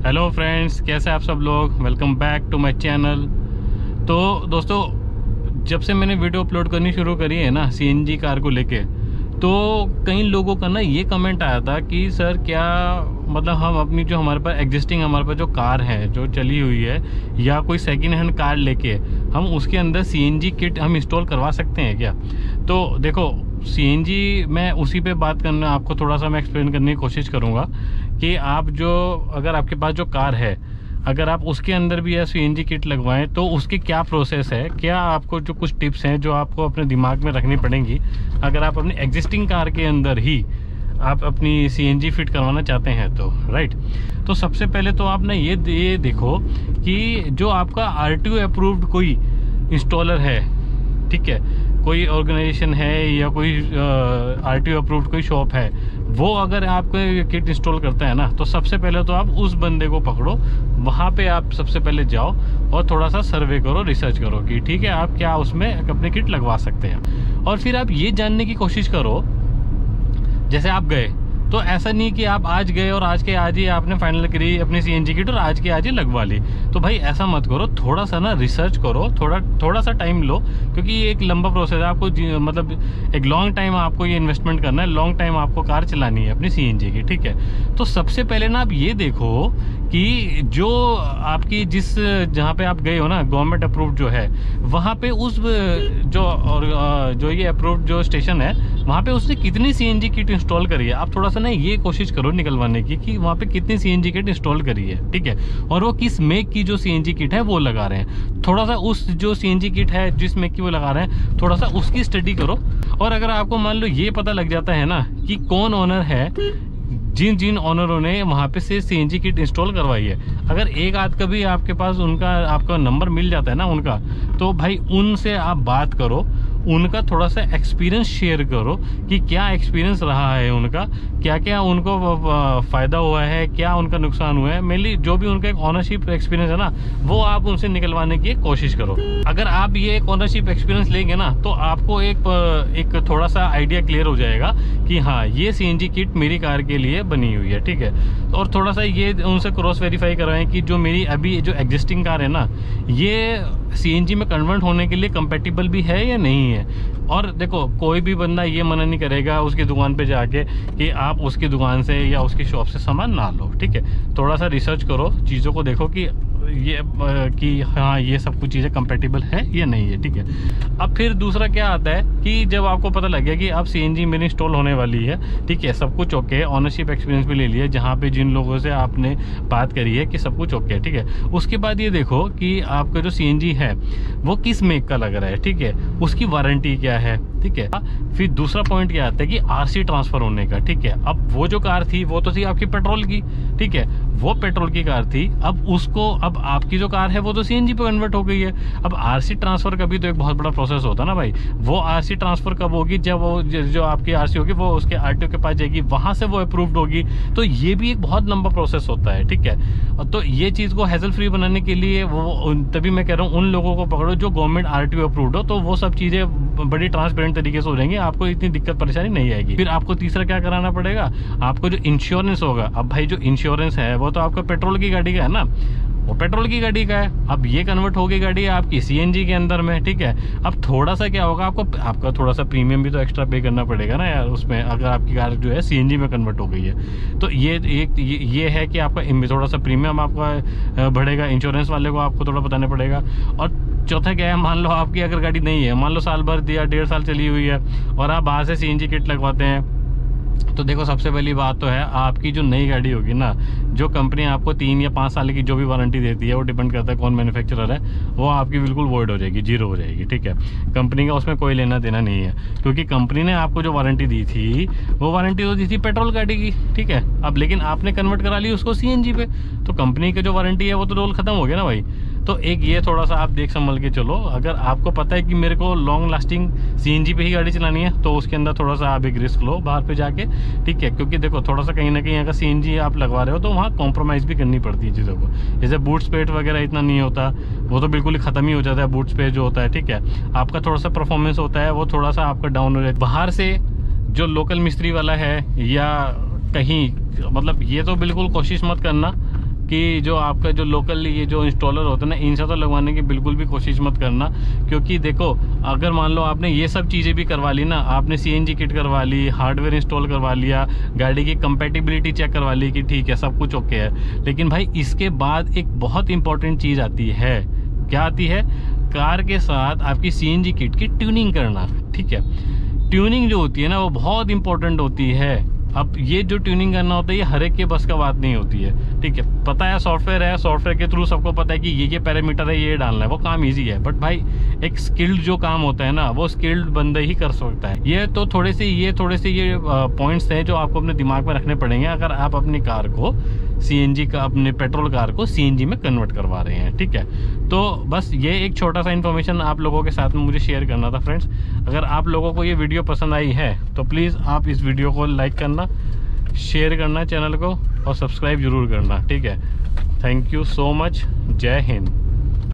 Hello friends, कैसे आप सब लोग। Welcome back to my channel. तो दोस्तों, जब से मैंने वीडियो अपलोड करनी शुरू करी है ना सीएनजी कार को लेके, तो कई लोगों का ना ये कमेंट आया था कि सर क्या मतलब हम अपनी जो हमारे पास एग्जिस्टिंग हमारे पास जो कार है जो चली हुई है या कोई सेकंड हैंड कार लेके हम उसके अंदर सीएनजी किट हम इंस्टॉल करवा सकते हैं क्या। तो देखो, सीएनजी मैं उसी पे बात करना आपको थोड़ा सा मैं एक्सप्लेन करने की कोशिश करूँगा कि आप जो अगर आपके पास जो कार है अगर आप उसके अंदर भी यह सीएनजी किट लगवाएं तो उसकी क्या प्रोसेस है, क्या आपको जो कुछ टिप्स हैं जो आपको अपने दिमाग में रखनी पड़ेंगी अगर आप अपनी एग्जिस्टिंग कार के अंदर ही आप अपनी सीएनजी फिट करवाना चाहते हैं तो राइट। तो सबसे पहले तो आप ना ये देखो कि जो आपका आरटीओ अप्रूव्ड कोई इंस्टॉलर है, ठीक है, कोई ऑर्गेनाइजेशन है या कोई आरटीओ अप्रूव्ड कोई शॉप है, वो अगर आपको किट इंस्टॉल करता है ना तो सबसे पहले तो आप उस बंदे को पकड़ो, वहाँ पे आप सबसे पहले जाओ और थोड़ा सा सर्वे करो, रिसर्च करो कि ठीक है आप क्या उसमें अपने किट लगवा सकते हैं। और फिर आप ये जानने की कोशिश करो, जैसे आप गए तो ऐसा नहीं कि आप आज गए और आज के आज ही आपने फाइनल करी अपनी सीएनजी किट और आज के आज ही लगवा ली। तो भाई ऐसा मत करो, थोड़ा सा ना रिसर्च करो, थोड़ा सा टाइम लो, क्योंकि ये एक लंबा प्रोसेस है। आपको मतलब एक लॉन्ग टाइम आपको ये इन्वेस्टमेंट करना है, लॉन्ग टाइम आपको कार चलानी है अपनी सीएनजी की, ठीक है। तो सबसे पहले ना आप ये देखो कि जो आपकी जहाँ पे आप गए हो ना गवर्नमेंट अप्रूव्ड जो है वहाँ पे उस जो ये अप्रूव्ड जो स्टेशन है वहाँ पे उसने कितनी सीएनजी किट इंस्टॉल करी है। आप थोड़ा सा ना ये कोशिश करो निकलवाने की कि वहाँ पे कितनी सीएनजी किट इंस्टॉल करी है, ठीक है, और वो किस मेक की जो सीएनजी किट है वो लगा रहे हैं। थोड़ा सा उस जो सीएनजी किट है जिस मेक की वो लगा रहे हैं थोड़ा सा उसकी स्टडी करो। और अगर आपको मान लो ये पता लग जाता है ना कि कौन ओनर है, जिन ओनरों ने वहाँ पे से सीएनजी किट इंस्टॉल करवाई है, अगर एक आध का भी आपके पास आपका नंबर मिल जाता है ना उनका, तो भाई उनसे आप बात करो, उनका थोड़ा सा एक्सपीरियंस शेयर करो कि क्या एक्सपीरियंस रहा है उनका, क्या क्या उनको फ़ायदा हुआ है, क्या उनका नुकसान हुआ है। मेनली जो भी उनका एक ऑनरशिप एक्सपीरियंस है ना वो आप उनसे निकलवाने की कोशिश करो। अगर आप ये एक ऑनरशिप एक्सपीरियंस लेंगे ना तो आपको एक थोड़ा सा आइडिया क्लियर हो जाएगा कि हाँ ये सीएनजी किट मेरी कार के लिए बनी हुई है, ठीक है। और थोड़ा सा ये उनसे क्रॉस वेरीफाई करवाएं कि जो मेरी अभी जो एग्जिस्टिंग कार है ना ये सीएनजी में कन्वर्ट होने के लिए कंपेटिबल भी है या नहीं है। और देखो, कोई भी बंदा ये मना नहीं करेगा उसकी दुकान पे जाके कि आप उसकी दुकान से या उसकी शॉप से सामान ना लो, ठीक है। थोड़ा सा रिसर्च करो, चीज़ों को देखो कि हाँ ये सब कुछ चीज़ें कंपेटिबल है या नहीं है, ठीक है। अब फिर दूसरा क्या आता है कि जब आपको पता लग गया कि अब सीएनजी मेरी इंस्टॉल होने वाली है, ठीक है, सब कुछ ओके है, ऑनरशिप एक्सपीरियंस भी ले लिया जहाँ पे जिन लोगों से आपने बात करी है कि सब कुछ ओके है, ठीक है। उसके बाद ये देखो कि आपका जो सीएनजी है वो किस मेक का लग रहा है, ठीक है, उसकी वारंटी क्या है, ठीक है। फिर दूसरा पॉइंट क्या आता है कि आरसी ट्रांसफर होने का, ठीक है। अब वो जो कार थी वो तो थी आपकी पेट्रोल की, ठीक है, वो पेट्रोल की कार थी। अब आपकी जो कार है वो तो सीएनजी पे कन्वर्ट हो गई है। अब आरसी ट्रांसफर का भी तो एक बहुत बड़ा प्रोसेस होता है ना भाई। वो आरसी ट्रांसफर कब होगी, जब वो जो आपकी आरसी होगी वो उसके आरटीओ के पास जाएगी, वहां से वो अप्रूव्ड होगी। तो ये भी एक बहुत लंबा प्रोसेस होता है, ठीक है। तो ये चीज को हैसल फ्री बनाने के लिए वो तभी मैं कह रहा हूँ उन लोगों को पकड़ो जो गवर्नमेंट आरटीओ अप्रूव्ड हो, तो वो सब चीजें बड़ी ट्रांसपेरेंट तरीके से हो जाएंगी, आपको इतनी दिक्कत परेशानी नहीं आएगी। फिर आपको तीसरा क्या कराना पड़ेगा, आपको जो इंश्योरेंस होगा। अब भाई जो इंश्योरेंस है वो तो आपका पेट्रोल की गाड़ी का है ना, वो पेट्रोल की गाड़ी का है। अब ये कन्वर्ट हो गई गाड़ी आपकी सीएनजी के अंदर में, ठीक है। अब थोड़ा सा क्या होगा, आपका थोड़ा सा प्रीमियम भी तो एक्स्ट्रा पे करना पड़ेगा ना यार उसमें, अगर आपकी कार जो है सीएनजी में कन्वर्ट हो गई है। तो ये है कि आपका थोड़ा सा प्रीमियम आपका बढ़ेगा, इंश्योरेंस वाले को आपको थोड़ा बताना पड़ेगा। और चौथा क्या है, मान लो आपकी अगर गाड़ी नहीं है, मान लो साल भर या 1.5 साल चली हुई है और आप बाहर से सीएनजी किट लगवाते हैं, तो देखो सबसे पहली बात तो है आपकी जो नई गाड़ी होगी ना, जो कंपनी आपको 3 या 5 साल की जो भी वारंटी देती है, वो डिपेंड करता है कौन मैन्युफैक्चरर है, वो आपकी बिल्कुल वॉइड हो जाएगी, जीरो हो जाएगी, ठीक है। कंपनी का उसमें कोई लेना देना नहीं है, क्योंकि कंपनी ने आपको जो वारंटी दी थी वो वारंटी तो दी थी पेट्रोल गाड़ी की, ठीक है। अब लेकिन आपने कन्वर्ट करा ली उसको सीएनजी पे, तो कंपनी की जो वारंटी है वो तो रोल खत्म हो गया ना भाई। तो एक ये थोड़ा सा आप देख संभल के चलो। अगर आपको पता है कि मेरे को लॉन्ग लास्टिंग सीएनजी पे ही गाड़ी चलानी है तो उसके अंदर थोड़ा सा आप एक रिस्क लो बाहर पे जाके, ठीक है। क्योंकि देखो थोड़ा सा कहीं ना कहीं अगर सीएनजी आप लगवा रहे हो तो वहाँ कॉम्प्रोमाइज़ भी करनी पड़ती है चीज़ों को। जैसे बूट स्पेस वगैरह इतना नहीं होता, वो तो बिल्कुल ही ख़त्म ही हो जाता है बूट स्पेस जो होता है, ठीक है। आपका थोड़ा सा परफॉर्मेंस होता है वो थोड़ा सा आपका डाउन हो जाता है। बाहर से जो लोकल मिस्त्री वाला है या कहीं, मतलब ये तो बिल्कुल कोशिश मत करना कि जो आपका जो लोकल ये जो इंस्टॉलर होता है ना, इनसे तो लगवाने की बिल्कुल भी कोशिश मत करना। क्योंकि देखो अगर मान लो आपने ये सब चीज़ें भी करवा ली ना, आपने CNG किट करवा ली, हार्डवेयर इंस्टॉल करवा लिया, गाड़ी की कंपैटिबिलिटी चेक करवा ली कि ठीक है सब कुछ ओके है, लेकिन भाई इसके बाद एक बहुत इंपॉर्टेंट चीज़ आती है। क्या आती है? कार के साथ आपकी CNG किट की ट्यूनिंग करना। ठीक है, ट्यूनिंग जो होती है ना वो बहुत इंपॉर्टेंट होती है। अब ये जो ट्यूनिंग करना होता है ये हर एक के बस का बात नहीं होती है। ठीक है, पता है सॉफ्टवेयर है, सॉफ्टवेयर के थ्रू सबको पता है कि ये पैरामीटर है, ये डालना है, वो काम इजी है। बट भाई एक स्किल्ड जो काम होता है ना, वो स्किल्ड बंदा ही कर सकता है। ये थोड़े से ये पॉइंट्स हैं जो आपको अपने दिमाग में रखने पड़ेंगे अगर आप अपनी कार को CNG का, अपने पेट्रोल कार को CNG में कन्वर्ट करवा रहे हैं। ठीक है, तो बस ये एक छोटा सा इन्फॉर्मेशन आप लोगों के साथ में मुझे शेयर करना था फ्रेंड्स। अगर आप लोगों को ये वीडियो पसंद आई है तो प्लीज़ आप इस वीडियो को लाइक करना, शेयर करना चैनल को, और सब्सक्राइब जरूर करना। ठीक है, थैंक यू सो मच। जय हिंद।